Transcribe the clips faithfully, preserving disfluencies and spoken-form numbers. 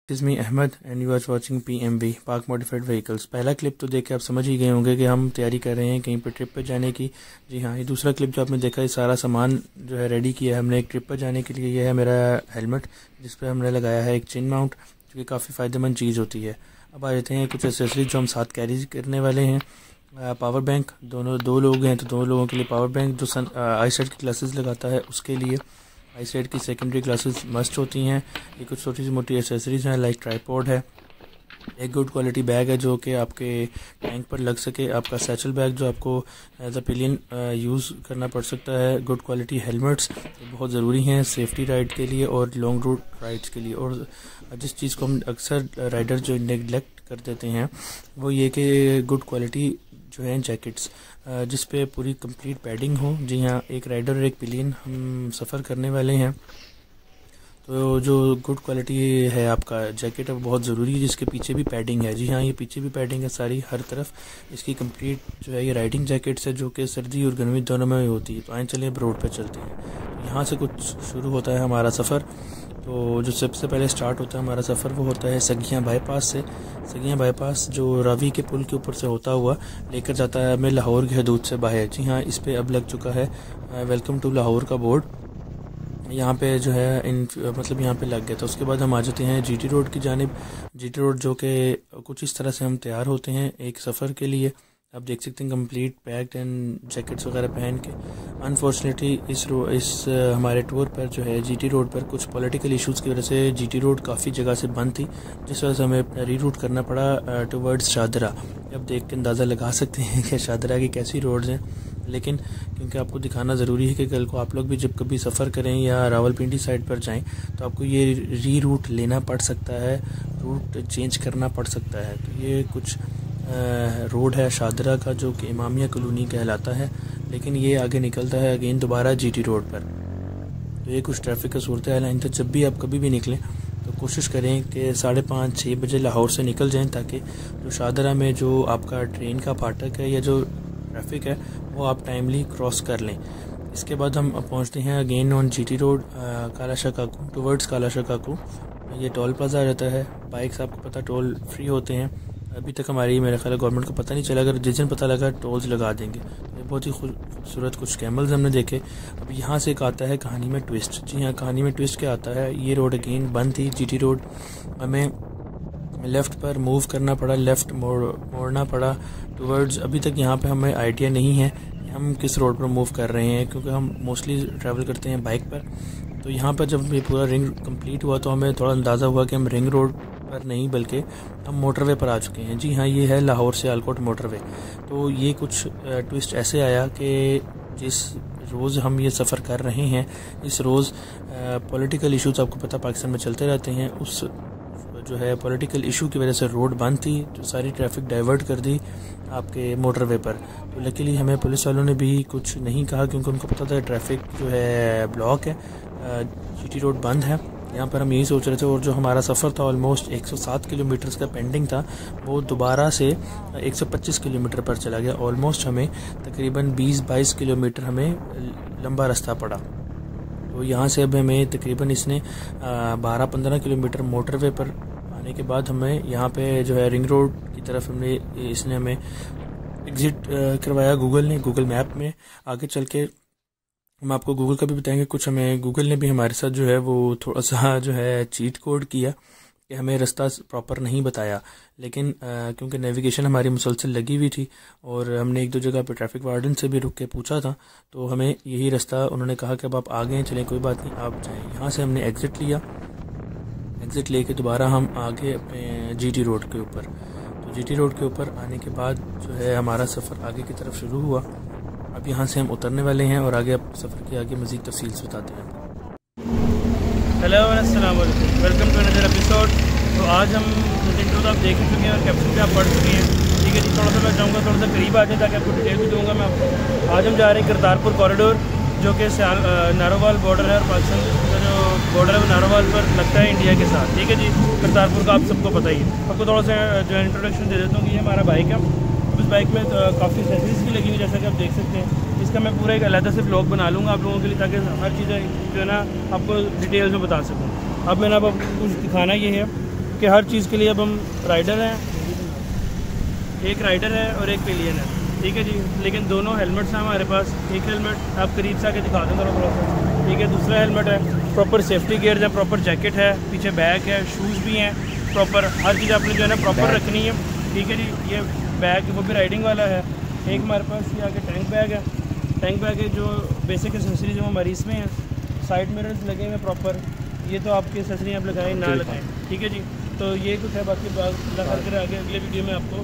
Is me Ahmed and you are watching PMV Pak modified vehicles. पहला clip तो देख के आप समझ ही गए होंगे कि हम तैयारी कर रहे हैं कहीं पर ट्रिप पर जाने की। जी हाँ, ये दूसरा क्लिप जो आपने देखा, ये सारा सामान जो है रेडी किया है हमने एक ट्रिप पर जाने के लिए। ये है मेरा हेलमेट जिस पर हमने लगाया है एक चिन माउंट, जो कि काफ़ी फ़ायदेमंद चीज़ होती है। अब आ जाते हैं कुछ एसेसरीज जो हम साथ कैरी करने वाले हैं। पावर बैंक, दोनों दो लोग हैं तो दो लोगों के लिए पावर बैंक, जो सन आई साइड की क्लासेस लगाता है उसके लिए। आई साइड की सेकेंडरी क्लासेस मस्ट होती हैं। ये कुछ छोटी सी मोटी एसेसरीज हैं, लाइक ट्राईपॉड है, एक गुड क्वालिटी बैग है जो कि आपके टैंक पर लग सके, आपका सैचल बैग जो आपको एज अ पिलियन यूज़ करना पड़ सकता है, गुड क्वालिटी हेलमेट्स बहुत ज़रूरी हैं सेफ्टी राइड के लिए और लॉन्ग रूट राइड्स के लिए। और जिस चीज़ को हम अक्सर राइडर जो नेगलेक्ट कर देते हैं वो ये कि गुड क्वालिटी जो है जैकेट्स जिस पे पूरी कंप्लीट पैडिंग हो। जी हाँ, एक राइडर और एक पिलियन हम सफ़र करने वाले हैं, तो जो गुड क्वालिटी है आपका जैकेट है बहुत ज़रूरी है, जिसके पीछे भी पैडिंग है। जी हाँ, ये पीछे भी पैडिंग है सारी, हर तरफ इसकी कंप्लीट जो है ये राइडिंग जैकेट्स है जो कि सर्दी और गर्मी दोनों में होती है। तो आए चलिए अब रोड पर चलते हैं। यहाँ से कुछ शुरू होता है हमारा सफ़र। तो जो सबसे पहले स्टार्ट होता है हमारा सफ़र वो होता है सगियाँ बाईपास से। सगियाँ बाईपास जो रावी के पुल के ऊपर से होता हुआ लेकर जाता है हमें लाहौर की हदूद से बाहर। जी हाँ, इस पर अब लग चुका है वेलकम टू लाहौर का बोर्ड, यहाँ पे जो है इन मतलब यहाँ पे लग गया था। उसके बाद हम आ जाते हैं जीटी रोड की जानिब। जीटी रोड जो कि कुछ इस तरह से हम तैयार होते हैं एक सफ़र के लिए। आप देख सकते हैं कंप्लीट पैक्ड एंड जैकेट्स वगैरह पहन के। अनफॉर्चुनेटली इस रो इस हमारे टूर पर जो है जीटी रोड पर कुछ पॉलिटिकल इश्यूज़ की वजह से जीटी रोड काफ़ी जगह से बंद थी, जिस वजह से हमें रीरूट करना पड़ा टुवर्ड्स शादरा। अब देख के अंदाज़ा लगा सकते हैं कि शादरा की कैसी रोड्स हैं, लेकिन क्योंकि आपको दिखाना ज़रूरी है कि कल को आप लोग भी जब कभी सफ़र करें या रावलपिंडी साइड पर जाएं तो आपको ये री रूट लेना पड़ सकता है, रूट चेंज करना पड़ सकता है। तो ये कुछ रोड है शादरा का जो कि इमामिया कॉलोनी कहलाता है, लेकिन ये आगे निकलता है अगेन दोबारा जीटी रोड पर। तो ये कुछ ट्रैफिक का सूरत हाल है। तो जब भी आप कभी भी निकलें तो कोशिश करें कि साढ़े पाँच छः बजे लाहौर से निकल जाएं, ताकि जो शादरा में जो आपका ट्रेन का फाटक है या जो ट्रैफिक है वो आप टाइमली क्रॉस कर लें। इसके बाद हम पहुंचते हैं again on GT road Kalashah Kaku towards Kalashah Kaku. ये टोल प्लाजा आ जाता है। बाइक्स आपको पता टोल फ्री होते हैं। अभी तक हमारी मेरे ख्याल गवर्नमेंट को पता नहीं चला, अगर जिस दिन पता लगा टोल्स लगा देंगे। ये बहुत ही खूबसूरत कुछ कैमल्स हमने देखे। अब यहाँ से एक आता है कहानी में ट्विस्ट। जी हाँ, कहानी में ट्विस्ट क्या आता है, ये रोड अगेन बंद थी जीटी रोड, हमें लेफ़्ट पर मूव करना पड़ा, लेफ़्ट मोड़ मोड़ना पड़ा टुवर्ड्स। अभी तक यहाँ पे हमें आइडिया नहीं है हम किस रोड पर मूव कर रहे हैं, क्योंकि हम मोस्टली ट्रैवल करते हैं बाइक पर। तो यहाँ पर जब ये पूरा रिंग कंप्लीट हुआ तो हमें थोड़ा अंदाज़ा हुआ कि हम रिंग रोड पर नहीं बल्कि हम मोटरवे पर आ चुके हैं। जी हाँ, ये है लाहौर से आलकोट मोटरवे। तो ये कुछ ट्विस्ट ऐसे आया कि जिस रोज़ हम ये सफ़र कर रहे हैं इस रोज़ पॉलिटिकल इश्यूज आपको पता पाकिस्तान में चलते रहते हैं, उस जो है पॉलिटिकल इशू की वजह से रोड बंद थी, जो सारी ट्रैफिक डाइवर्ट कर दी आपके मोटरवे पर। तो लकीली हमें पुलिस वालों ने भी कुछ नहीं कहा, क्योंकि उनको पता था ट्रैफिक जो है ब्लॉक है, जीटी रोड बंद है। यहाँ पर हम यही सोच रहे थे, और जो हमारा सफ़र था ऑलमोस्ट एक सौ सात किलोमीटर का पेंडिंग था वो दोबारा से एक सौ पच्चीस किलोमीटर पर चला गया। ऑलमोस्ट हमें तकरीबन बीस बाईस किलोमीटर हमें लंबा रास्ता पड़ा। तो यहाँ से अब हमें तकरीबन इसने बारह पंद्रह किलोमीटर मोटरवे पर आने के बाद हमें यहाँ पे जो है रिंग रोड की तरफ हमने इसने हमें एग्ज़िट करवाया गूगल ने, गूगल मैप में। आगे चल के हम आपको गूगल का भी बताएंगे। कुछ हमें गूगल ने भी हमारे साथ जो है वो थोड़ा सा जो है चीट कोड किया कि हमें रास्ता प्रॉपर नहीं बताया, लेकिन आ, क्योंकि नेविगेशन हमारी मुसलसल लगी हुई थी और हमने एक दो जगह पे ट्रैफिक वार्डन से भी रुक के पूछा था, तो हमें यही रास्ता उन्होंने कहा कि अब आप आ गए, चलें कोई बात नहीं आप जाएँ। यहाँ से हमने एग्ज़िट लिया, एग्ज़िट लेके दोबारा हम आगे अपने जीटी रोड के ऊपर। तो जीटी रोड के ऊपर आने के बाद जो है हमारा सफ़र आगे की तरफ शुरू हुआ। अब यहाँ से हम उतरने वाले हैं और आगे अब सफ़र की आगे मज़ीद तफसील से बताते हैं। हेलो अस्सलाम वालेकुम, वेलकम टू अनदर एपिसोड। तो आज हम इंट्रो तो आप देख ही चुके हैं और कैप्शन पे आप पढ़ चुके हैं, ठीक है जी। थोड़ा सा मैं चाहूँगा थोड़ा सा करीब आ जाए ताकि आपको डिटेल भी दूँगा मैं आपको। आज हम जा रहे हैं करतारपुर कॉरिडोर, जो कि नारोवाल बॉर्डर है और पाकिस्तान का जो बॉर्डर है वो नारोवाल पर लगता है इंडिया के साथ, ठीक है जी। करतारपुर का आप सबको पता ही है। आपको थोड़ा सा जो है इंट्रोडक्शन दे देता हूँ कि ये हमारा बाइक है। अब इस बाइक में तो काफ़ी एक्सेसरीज भी लगी हुई, जैसा कि आप देख सकते हैं। इसका मैं पूरा एक अलग से व्लॉग बना लूँगा आप लोगों के लिए, ताकि हर चीज़ जो है ना आपको डिटेल्स में बता सकूँ। अब मैंने अब आपको कुछ दिखाना ये है, कि हर चीज़ के लिए अब हम राइडर हैं, एक राइडर है और एक पिलियन है, ठीक है जी। लेकिन दोनों हेलमेट्स हैं हमारे पास। एक हेलमेट आप करीब से आके दिखा दें थोड़ा थोड़ा सा, ठीक है। दूसरा हेलमेट है प्रॉपर सेफ्टी गियर है, प्रॉपर जैकेट है, पीछे बैग है, शूज़ भी हैं प्रॉपर, हर चीज़ आपने जो है ना प्रॉपर रखनी है, ठीक है जी। ये बैग वो भी राइडिंग वाला है। एक हमारे पास ये आगे टैंक बैग है, टैंक बैग है जो बेसिक एसेसरीज वो हमारी इसमें है। साइड मिरर्स लगे हुए प्रॉपर, ये तो आपकी एसेसरी आप लगाएं ना लगाएं, ठीक है जी। तो ये कुछ है, बाकी बात करके आगे अगले वीडियो में आपको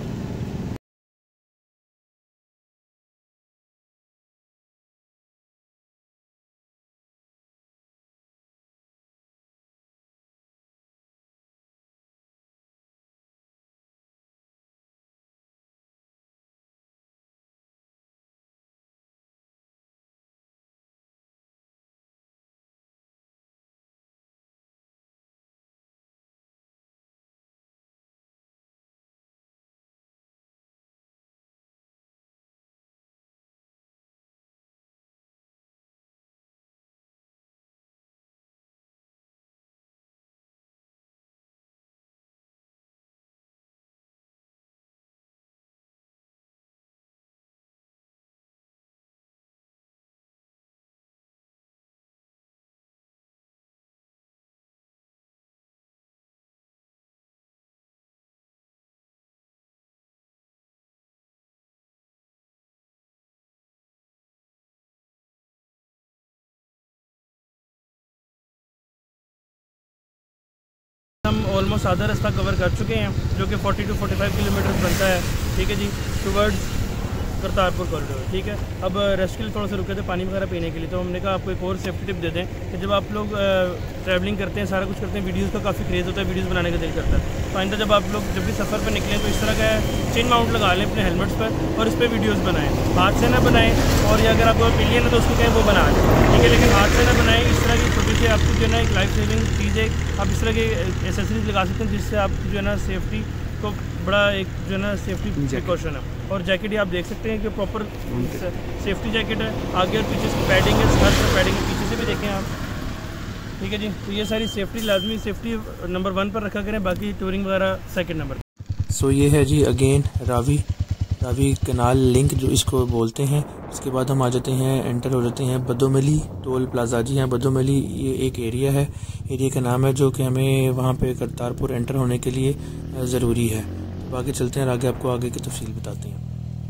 हम ऑलमोस्ट आधा रास्ता कवर कर चुके हैं, जो कि चालीस टू पैंतालीस किलोमीटर बनता है, ठीक है जी, टुवर्ड्स करतारपुर कॉरिडोर, ठीक है। अब रेस्ट के लिए थोड़ा सा रुके थे पानी वगैरह पीने के लिए, तो हमने कहा आपको एक और सेफ्टी टिप दे दें कि जब आप लोग ट्रैवलिंग करते हैं, सारा कुछ करते हैं, वीडियोज़ का काफ़ी क्रेज़ होता है, वीडियोज़ बनाने का दिल करता है। तो आइंदा जब आप लोग जब भी सफ़र पर निकलें तो इस तरह का चेन माउंट लगा लें अपने हेलमेट्स पर और इस पर वीडियोज़ बनाएं, हाथ से ना बनाएं। और ये अगर आपको पिलियन है तो उसको कहें वो बना लें, ठीक है, लेकिन हाथ से ना बनाएं। इस तरह की छोटी सी आपकी जो है ना एक लाइफ सेविंग चीज़ है, आप इस तरह की एसेसरीज लगा सकते हैं जिससे आप जो है ना सेफ्टी को बड़ा एक जो है ना सेफ्टी प्रिकॉशन है। और जैकेट ही आप देख सकते हैं कि प्रॉपर सेफ्टी जैकेट है, आगे और पीछे से पैडिंग है, हर तरफ पैडिंग है, पीछे से भी देखें आप, ठीक है जी। तो ये सारी सेफ्टी लाजमी सेफ्टी नंबर वन पर रखा करें, बाकी टूरिंग वगैरह सेकंड नंबर। सो so, ये है जी again Ravi Ravi canal link जो इसको बोलते हैं। इसके बाद हम आ जाते हैं, एंटर हो जाते हैं बदोमली टोल प्लाजा। जी हाँ, बदोमली ये एक एरिया है, एरिया का नाम है जो कि हमें वहाँ पे करतारपुर एंटर होने के लिए ज़रूरी है। तो आगे चलते हैं और आगे आपको आगे की तफसील बताते हैं।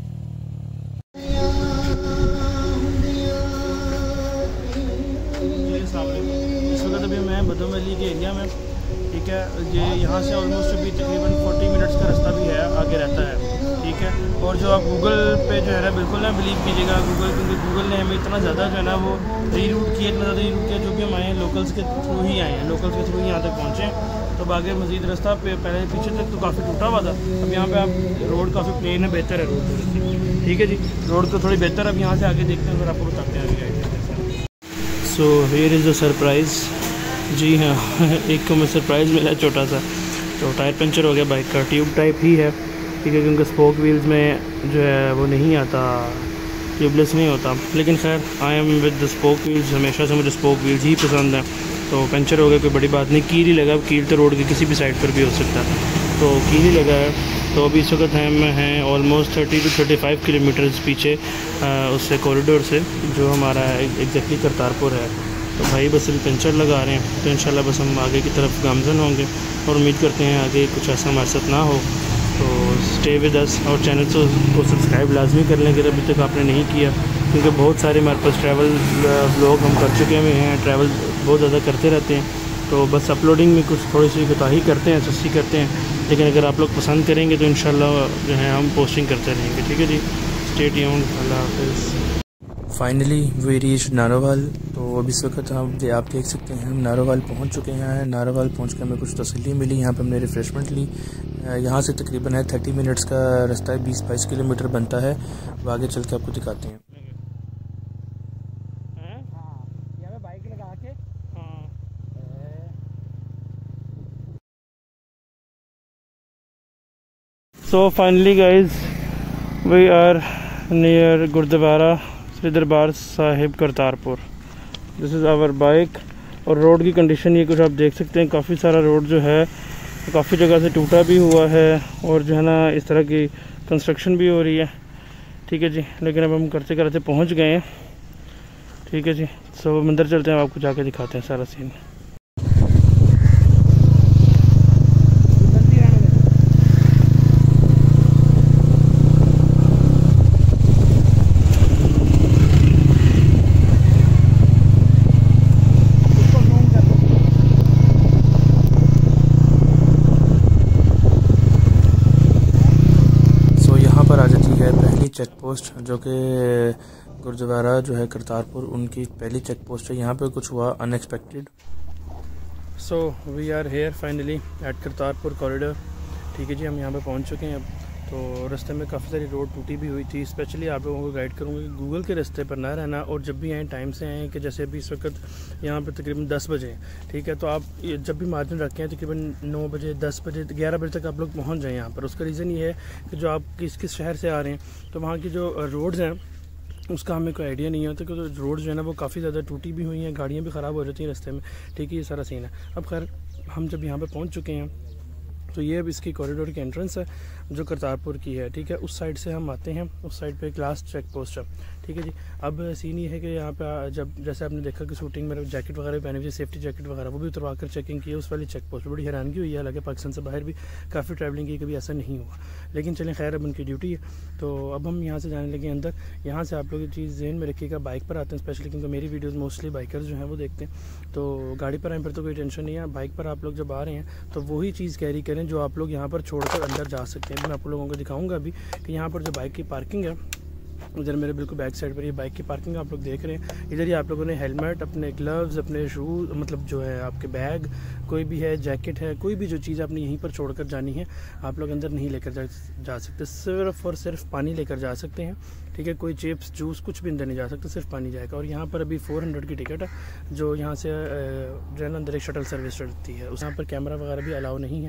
इस वक्त अभी मैं बदोमली के एरिया में, ठीक है। ये यहाँ से ऑलमोस्ट अभी तकरीबन चालीस मिनट्स का रास्ता भी है, आगे रहता है, ठीक है। और जो आप गूगल पे जो है ना बिल्कुल ना बिलीव कीजिएगा गूगल, क्योंकि गूगल ने हमें इतना ज़्यादा जो है ना वो री रूट किया, इतना ज़्यादा री रूट किया, जो कि हम आए हैं लोकल्स के थ्रू ही आए हैं, लोकल्स के थ्रू ही यहाँ तक पहुँचे। तो आगे मज़ीद रास्ता पे पहले पीछे तक तो काफ़ी टूटा हुआ था, अब यहाँ पे आप रोड काफ़ी प्लेन है, बेहतर है रोड, ठीक है जी। रोड तो थोड़ी बेहतर, अब यहाँ से आगे देखते हैं, फिर आपको बताते हैं आगे। So here is the surprise. जी हाँ एक को मैं सरप्राइज़ मिला छोटा सा, तो टायर पंचर हो गया बाइक का, ट्यूब टाइप ही है, ठीक है, क्योंकि स्पोक व्हील्स में जो है वो नहीं आता, ट्यूबलेस नहीं होता। लेकिन खैर I am with the spoke wheels, हमेशा से मुझे स्पोक व्हील्स ही पसंद है। तो पंचर हो गया, कोई बड़ी बात नहीं, कील ही लगा, कील तो रोड की किसी भी साइड पर भी हो सकता है, तो कील ही लगा है। तो अभी इस वक्त हम हैं almost thirty two thirty five kilometres पीछे आ, उससे कॉरिडोर से, जो हमारा एग्जैक्टली करतारपुर है। तो भाई बस अभी पंचर लगा रहे हैं, तो इंशाल्लाह बस हम आगे की तरफ गामजन होंगे और उम्मीद करते हैं आगे कुछ ऐसा हमारे साथ ना हो। तो स्टे विद अस और चैनल को सब्सक्राइब लाजमी कर लें अगर अभी तक आपने नहीं किया, क्योंकि बहुत सारे हमारे पास ट्रैवल व्लॉग हम कर चुके हुए हैं, ट्रैवल बहुत ज़्यादा करते रहते हैं। तो बस अपलोडिंग में कुछ थोड़ी सी कोताही करते हैं, सस्ती करते हैं, लेकिन अगर आप लोग पसंद करेंगे तो इंशाल्लाह जो है हम पोस्टिंग करते रहेंगे, ठीक है जी। स्टे ट्यून्ड, अल्लाह हाफ़िज़। Finally we reach Narowal. तो अब इस वक्त हम आप देख सकते हैं हम नारोवाल पहुंच चुके हैं। नारोवाल पहुंच के हमें कुछ तसल्ली मिली, यहाँ पे हमने रिफ़्रेशमेंट ली। यहाँ से तकरीबन है थर्टी मिनट्स का रास्ता है, बीस बाईस किलोमीटर बनता है। वो आगे चल के आपको दिखाते हैं। बाइक लगा के so finally guys we are near Gurdwara Shri Darbar Sahib Kartarpur. This is our bike. और रोड की कंडीशन ये कुछ आप देख सकते हैं, काफ़ी सारा रोड जो है काफ़ी जगह से टूटा भी हुआ है और जो है ना इस तरह की कंस्ट्रक्शन भी हो रही है। ठीक है जी, लेकिन अब हम करते करते पहुंच गए हैं। ठीक है जी, सो मंदिर चलते हैं, आपको जाके दिखाते हैं सारा सीन। चेक पोस्ट जो कि गुरुद्वारा जो है करतारपुर, उनकी पहली चेक पोस्ट है। यहाँ पे कुछ हुआ unexpected. So we are here finally at Kartarpur corridor. ठीक है जी, हम यहाँ पे पहुँच चुके हैं अब। तो रास्ते में काफ़ी सारी रोड टूटी भी हुई थी। स्पेशली आप लोगों को गाइड करूँगा कि गूगल के रास्ते पर ना रहना, और जब भी आएँ टाइम से आएँ कि जैसे अभी इस वक्त यहाँ पे तकरीबन दस बजे हैं। ठीक है, तो आप जब भी मार्जिन रखें तकरीबन नौ बजे दस बजे ग्यारह बजे तक आप लोग पहुँच जाएँ यहाँ पर। उसका रीज़न ये है कि जो आप किस किस शहर से आ रहे हैं तो वहाँ की जो रोड्स हैं उसका हमें कोई आइडिया नहीं होता, क्योंकि रोड जो है ना वो काफ़ी ज़्यादा टूटी भी हुई हैं, गाड़ियाँ भी ख़राब हो जाती हैं रास्ते में। ठीक है, ये सारा सीन है। अब खैर हम जब यहाँ पे पहुँच चुके हैं तो ये अब इसकी कॉरिडोर की एंट्रेंस है जो करतारपुर की है। ठीक है, उस साइड से हम आते हैं, उस साइड पे एक लास्ट चेक पोस्ट है। ठीक है जी, अब सीन ये है कि यहाँ पे जब जैसे आपने देखा कि शूटिंग में जैकेट वगैरह पहने हुए, सेफ्टी जैकेट वगैरह वो भी उतरवा कर चेकिंग की है उस वाली चेक पोस्ट। बड़ी हैरानगी हुई है, हालांकि पाकिस्तान से बाहर भी काफ़ी ट्रैवलिंग की, कभी ऐसा नहीं हुआ, लेकिन चलें खैर अब उनकी ड्यूटी है। तो अब हम यहाँ से जाने लगे अंदर। यहाँ से आप लोग ये चीज़ ज़हन में रखिएगा, बाइक पर आते हैं स्पेशली, क्योंकि मेरी वीडियोज़ मोस्टली बाइकर्स जो हैं वो देखते हैं। तो गाड़ी पर आए फिर तो कोई टेंशन नहीं है, बाइक पर आप लोग जब आ रहे हैं तो वही चीज़ कैरी करें जो आप लोग यहाँ पर छोड़कर अंदर जा सकते हैं। मैं आप लोगों को दिखाऊंगा अभी कि यहाँ पर जो बाइक की पार्किंग है, इधर मेरे बिल्कुल बैक साइड पर ये बाइक की पार्किंग आप लोग देख रहे हैं। इधर ही आप लोगों ने हेलमेट, अपने ग्लव्स, अपने शूज़, मतलब जो है आपके बैग कोई भी है, जैकेट है, कोई भी जो चीज़ आपने यहीं पर छोड़कर जानी है आप लोग अंदर नहीं लेकर जा, जा सकते। सिर्फ और सिर्फ पानी लेकर जा सकते हैं। ठीक है, कोई चिप्स जूस कुछ भी अंदर नहीं जा सकता, सिर्फ पानी जाएगा। और यहाँ पर अभी फोर हंड्रेड की टिकट है जो यहाँ से जो है ना अंदर एक शटल सर्विस चलती है। उस यहाँ पर कैमरा वगैरह भी अलाउ नहीं है,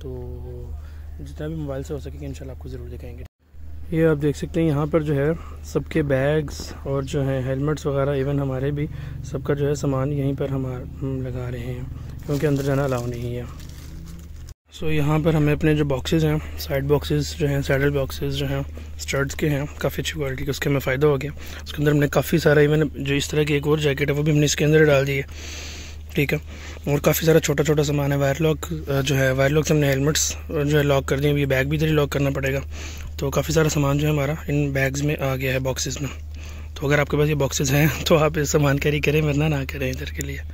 तो जितना भी मोबाइल से हो सकेगा इंशाल्लाह आपको ज़रूर दिखाएंगे। ये आप देख सकते हैं यहाँ पर जो है सबके बैग्स और जो है हेलमेट्स वगैरह, इवन हमारे भी सबका जो है सामान यहीं पर हम लगा रहे हैं, क्योंकि अंदर जाना अलाउ नहीं है। सो so, यहाँ पर हमें अपने जो बॉक्सेस हैं, साइड बॉक्सेस जो हैं, सैडल बॉक्सेस जो हैं स्टड्स के हैं, काफ़ी अच्छी क्वालिटी के, उसके हमें फ़ायदा हो गया। उसके अंदर हमने काफ़ी सारा, इवन जो इस तरह की एक और जैकेट है वो भी हमने इसके अंदर डाल दी है। ठीक है, और काफ़ी सारा छोटा छोटा सामान है। वायर लॉक जो है, वायर लॉक से हमने हेलमेट्स जो है लॉक कर दिए, ये बैग भी इधर ही लॉक करना पड़ेगा। तो काफ़ी सारा सामान जो है हमारा इन बैग्स में आ गया है, बॉक्सेस में। तो अगर आपके पास ये बॉक्सेस हैं तो आप इस सामान कैरी करें, वरना ना करें इधर के लिए।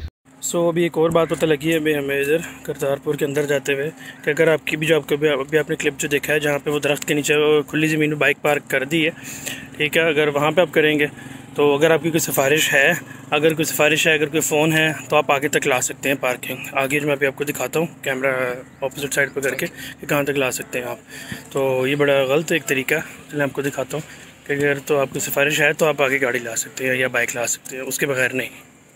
सो so, अभी एक और बात पता लगी है अभी हमें इधर करतारपुर के अंदर जाते हुए कि अगर आपकी भी जो आपको अभी आपने क्लिप जो देखा है जहाँ पे वो दरख्त के नीचे खुली ज़मीन में बाइक पार्क कर दी है, ठीक है, अगर वहाँ पे आप करेंगे तो अगर आपकी कोई सिफारिश है, अगर कोई सिफारिश है, अगर कोई फ़ोन है तो आप आगे तक ला सकते हैं पार्किंग। आगे जो मैं अभी आपको दिखाता हूँ कैमरा ऑपोजिट साइड पर करके कि कहाँ तक ला सकते हैं आप। तो ये बड़ा गलत एक तरीका, चलिए आपको दिखाता हूँ कि अगर तो आपकी सिफारिश है तो आप आगे गाड़ी ला सकते हैं या बाइक ला सकते हैं, उसके बगैर नहीं।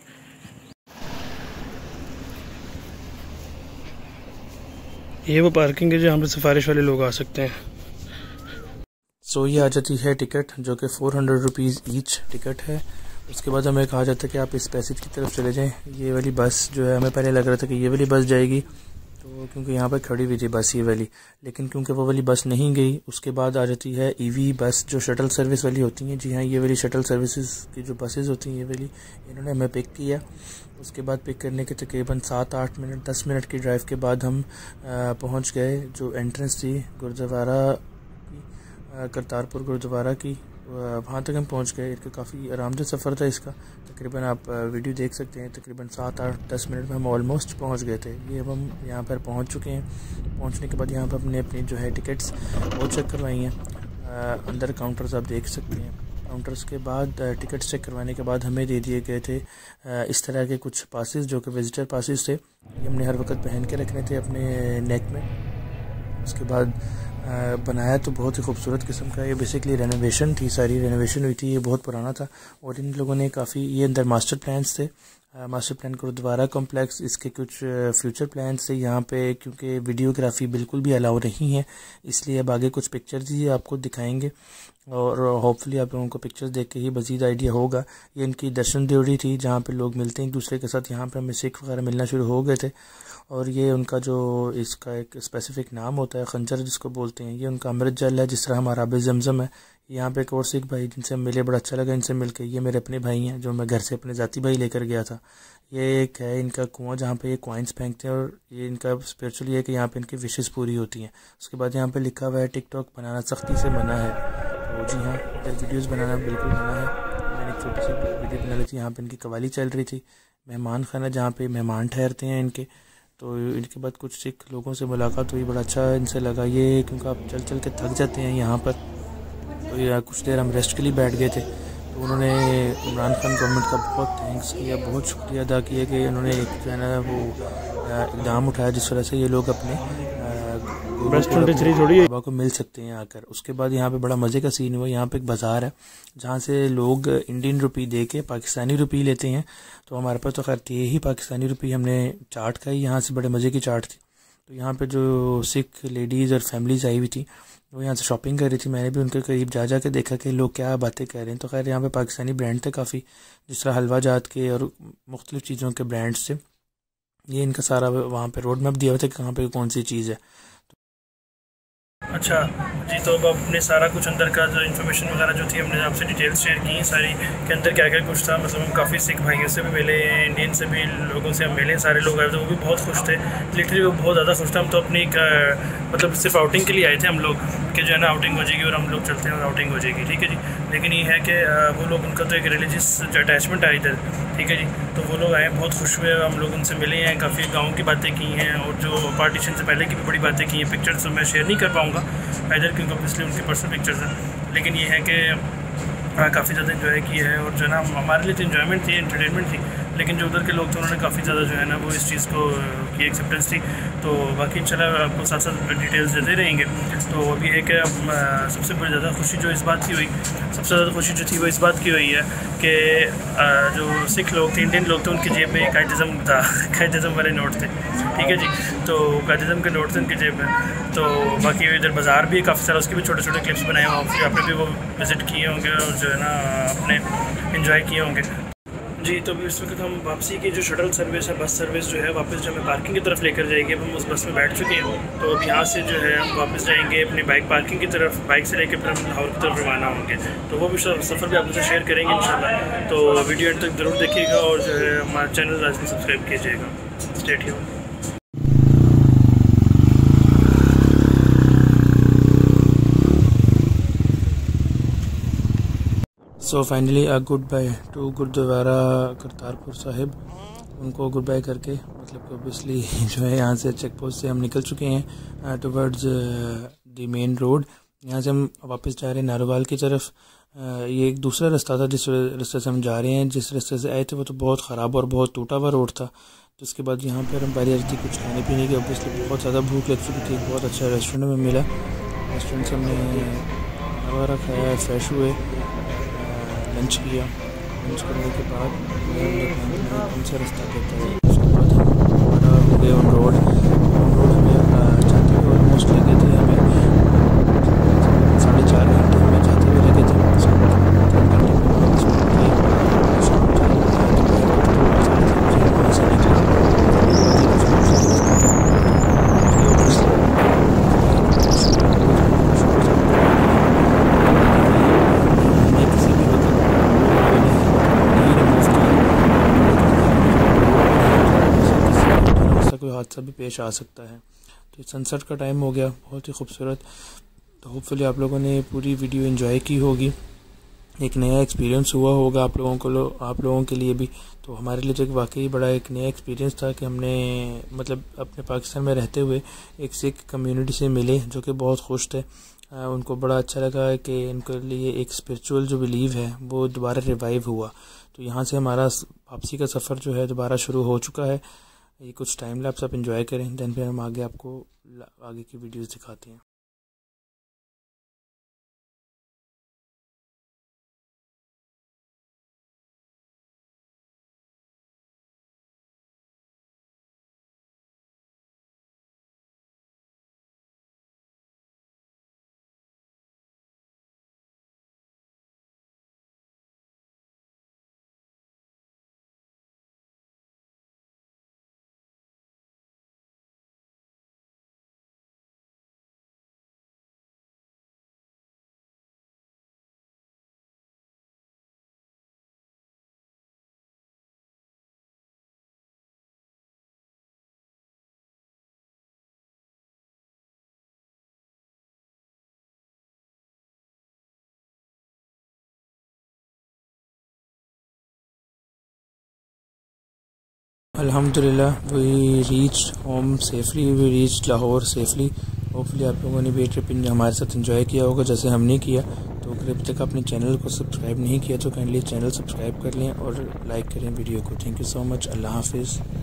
ये वो पार्किंग है जहाँ पर सिफारिश वाले लोग आ सकते हैं। सो so, ये आ जाती है टिकट जो कि four hundred rupees each ticket है। उसके बाद हमें कहा जाता है कि आप इस पैसेज की तरफ चले जाएं। ये वाली बस जो है, हमें पहले लग रहा था कि ये वाली बस जाएगी, तो क्योंकि यहाँ पर खड़ी हुई थी बस ये वाली, लेकिन क्योंकि वो वाली बस नहीं गई, उसके बाद आ जाती है ईवी बस जो शटल सर्विस वाली होती हैं। जी हाँ, ये वाली शटल सर्विसेज की जो बसेस होती हैं, ये वाली इन्होंने हमें पिक किया। उसके बाद पिक करने के तकरीबन सात आठ मिनट दस मिनट की ड्राइव के बाद हम पहुँच गए जो एंट्रेंस थी गुरुद्वारा करतारपुर गुरुद्वारा की, वहाँ तक हम पहुँच गए। इसका काफ़ी आरामदेह सफ़र था इसका, तकरीबन आप वीडियो देख सकते हैं, तकरीबन सात आठ दस मिनट में हम ऑलमोस्ट पहुँच गए थे। ये अब हम यहाँ पर पहुँच चुके हैं। पहुँचने के बाद यहाँ पर हमने अपनी जो है टिकट्स वो चेक करवाई हैं। अंदर काउंटर्स आप देख सकते हैं। काउंटर्स के बाद टिकट चेक करवाने के बाद हमें दे दिए गए थे इस तरह के कुछ पासेस जो कि विजिटर पासेस थे। ये हमने हर वक्त पहन के रखने थे अपने नेक में। उसके बाद बनाया तो बहुत ही खूबसूरत किस्म का, ये बेसिकली रेनोवेशन थी, सारी रेनोवेशन हुई थी, ये बहुत पुराना था। और इन लोगों ने काफ़ी, ये अंदर मास्टर प्लान्स थे, मास्टर प्लान गुरुद्वारा कॉम्प्लेक्स, इसके कुछ फ्यूचर प्लान्स थे यहाँ पे, क्योंकि वीडियोग्राफी बिल्कुल भी अलाउ नहीं है, इसलिए अब आगे कुछ पिक्चर्स ही आपको दिखाएंगे। और होपफुली आप लोगों को पिक्चर्स देख के ही मज़ीद आइडिया होगा। ये इनकी दर्शन ड्योरी थी जहाँ पे लोग मिलते हैं एक दूसरे के साथ। यहाँ पे हमें सिख वगैरह मिलना शुरू हो गए थे। और ये उनका जो इसका एक स्पेसिफ़िक नाम होता है खंजर जिसको बोलते हैं, ये उनका अमृत जल है, जिस तरह हमारा आब जमज़म है। यहाँ पे एक और सिख भाई जिनसे मिले, बड़ा अच्छा लगा इनसे मिलकर। ये मेरे अपने भाई हैं जो मैं घर से अपने ज़ाती भाई लेकर गया था। ये एक है इनका कुआं जहाँ पे ये कॉइन्स फेंकते हैं, और ये इनका स्पिरिचुअली है कि यहाँ पे इनकी विशेस पूरी होती हैं। उसके बाद यहाँ पे लिखा हुआ है टिकटॉक बनाना सख्ती से मना है। तो जी हाँ, इधर वीडियोस बनाना बिल्कुल मना है। मैंने एक छोटी सी वीडियो बना ली थी, यहाँ पे इनकी कवाली चल रही थी, मेहमान खाना जहाँ पे मेहमान ठहरते हैं इनके। तो इनके बाद कुछ सिख लोगों से मुलाकात हुई, बड़ा अच्छा इनसे लगा ये, क्योंकि आप चल चल के थक जाते हैं यहाँ पर। तो यार कुछ देर हम रेस्ट के लिए बैठ गए थे, तो उन्होंने इमरान खान गवर्नमेंट का बहुत थैंक्स किया, बहुत शुक्रिया अदा किया कि उन्होंने एक जो है ना वो इक़दाम उठाया जिस वजह से ये लोग अपने बाबा को मिल सकते हैं आकर। उसके बाद यहाँ पे बड़ा मज़े का सीन हुआ। यहाँ पे एक बाज़ार है जहाँ से लोग इंडियन रुपी दे के पाकिस्तानी रुपी लेते हैं। तो हमारे पास तो खैर थी ही पाकिस्तानी रुपी, हमने चाट खाई यहाँ से, बड़े मज़े की चाट थी। तो यहाँ पे जो सिख लेडीज़ और फैमिलीज़ आई हुई थी वो यहाँ से शॉपिंग कर रही थी। मैंने भी उनके करीब जा जा के देखा कि लोग क्या बातें कर रहे हैं। तो खैर यहाँ पे पाकिस्तानी ब्रांड थे काफ़ी, जिस तरह हलवा जात के और मुख्तलिफ़ चीज़ों के ब्रांड्स थे। ये इनका सारा वहाँ पे रोड मैप दिया हुआ था कि कहाँ पे कौन सी चीज़ है। अच्छा जी, तो अब अपने सारा कुछ अंदर का जो इन्फॉर्मेशन वगैरह जो थी हमने आपसे डिटेल्स शेयर की सारी, के अंदर क्या क्या कुछ था। मतलब हम काफ़ी सिख भाइयों से भी मिले हैं, इंडियन से भी लोगों से हम मिले, सारे लोग आए तो वो भी बहुत खुश थे, लिटरली वो बहुत ज़्यादा खुश थे। हम तो अपनी एक मतलब सिर्फ आउटिंग के लिए आए थे हम लोग, कि जो है ना आउटिंग हो जाएगी और हम लोग चलते हैं और आउटिंग हो जाएगी, ठीक है जी। लेकिन ये है कि वो लोग, उनका तो एक रिलीजियस अटैचमेंट है इधर, ठीक है जी। तो वो लोग आए, बहुत खुश हुए, हम लोग उनसे मिले हैं, काफ़ी गाँव की बातें की हैं, और जो पार्टीशन से पहले की भी बड़ी बातें की हैं। पिक्चर्स तो मैं शेयर नहीं कर पाऊँगा इधर क्योंकि ऑब्वियसली उनकी पर्सनल पिक्चर्स हैं, लेकिन ये है कि काफ़ी ज़्यादा इन्जॉय की है। और जो है ना हमारे लिए तो इन्जॉयमेंट थी, एंटरटेनमेंट थी, लेकिन जो उधर के लोग थे उन्होंने काफ़ी ज़्यादा जो है ना वो इस चीज़ को की एक्सेप्टेंस थी। तो बाकी इंशाल्लाह आपको साथ साथ डिटेल्स देते रहेंगे। तो अभी है कि सबसे बड़ी ज़्यादा खुशी जो इस बात की हुई, सबसे ज़्यादा खुशी जो थी वो इस बात की हुई है कि जो सिख लोग थे, इंडियन लोग थे, उनकी जेब में कायदिज़म था, कायदिज़म वाले नोट थे, ठीक है जी। तो कायदिज़म के नोट थे उनकी जेब में। तो बाकी इधर बाज़ार भी काफ़ी सारा, उसके भी छोटे छोटे क्लिप्स बनाए होंगे, आपने भी वो विज़िट किए होंगे और जो है ना अपने इन्जॉय किए होंगे जी। तो अभी इस वक्त हम वापसी की जो शटल सर्विस है, बस सर्विस जो है वापस जो हमें पार्किंग की तरफ लेकर जाएगी। अब हम उस बस में बैठ चुके हैं, तो अब यहाँ से जो है हम वापस जाएंगे अपनी बाइक पार्किंग की तरफ, बाइक से लेकर फिर हम लाहौर की तरफ रवाना होंगे। तो वो भी सफ़र भी आपसे शेयर करेंगे इंशाल्लाह। तो वीडियो एंड तक ज़रूर देखिएगा और जो है हमारा चैनल लाजमी सब्सक्राइब कीजिएगा। Stay tuned. So finally a good bye to Gurdwara Kartarpur Sahib. उनको गुड बाय करके मतलब कि ऑब्वियसली जो है यहाँ से चेक पोस्ट से हम निकल चुके हैं टुवर्ड्स द मेन रोड। यहाँ से हम वापस जा रहे हैं नारोवाल की तरफ। uh, ये एक दूसरा रास्ता था जिस रास्ते से हम जा रहे हैं। जिस रास्ते से आए थे वो तो बहुत ख़राब और बहुत टूटा हुआ रोड था। तो उसके बाद यहाँ पर हम बारी थी कुछ खाने पीने की, ऑब्वियसली बहुत ज़्यादा भूख लग चुकी थी। बहुत अच्छा रेस्टोरेंट में मिला, रेस्टोरेंट से हमने खाना वगैरह खाया, फ्रेश हुए, लंच किया। लंच करने के बाद कौन सा रास्ता कहता है, उसके बाद हम हो गए ऑन रोड। ऑन रोड हमें जाते हुए ऑलमोस्ट लगे थे, हमें साढ़े चार घंटे हमें जाते हुए लगे थे। तीन घंटे में वापस पहुँच शाम चार बजे वहाँ से निकले। कोई हादसा भी पेश आ सकता है। तो सनसेट का टाइम हो गया, बहुत ही खूबसूरत। तो होपफुली आप लोगों ने पूरी वीडियो एंजॉय की होगी, एक नया एक्सपीरियंस हुआ होगा आप लोगों को लो, आप लोगों के लिए भी। तो हमारे लिए तो एक वाकई बड़ा एक नया एक्सपीरियंस था कि हमने मतलब अपने पाकिस्तान में रहते हुए एक सिख कम्युनिटी से मिले जो कि बहुत खुश थे। आ, उनको बड़ा अच्छा लगा कि उनके लिए एक स्पिरिचुअल जो बिलीव है वो दोबारा रिवाइव हुआ। तो यहाँ से हमारा वापसी का सफ़र जो है दोबारा शुरू हो चुका है। ये कुछ टाइम लैप्स आप एंजॉय करें, देन फिर हम आगे आपको आगे की वीडियोस दिखाते हैं। अल्हम्दुलिल्लाह we reach home safely, we reach Lahore safely. Hopefully आप लोगों ने भी ट्रिप हमारे साथ एंजॉय किया होगा जैसे हमने किया। तो अगर अभी तक अपने चैनल को सब्सक्राइब नहीं किया तो काइंडली चैनल सब्सक्राइब कर लें और लाइक करें वीडियो को। Thank you so much. अल्लाह हाफिज़।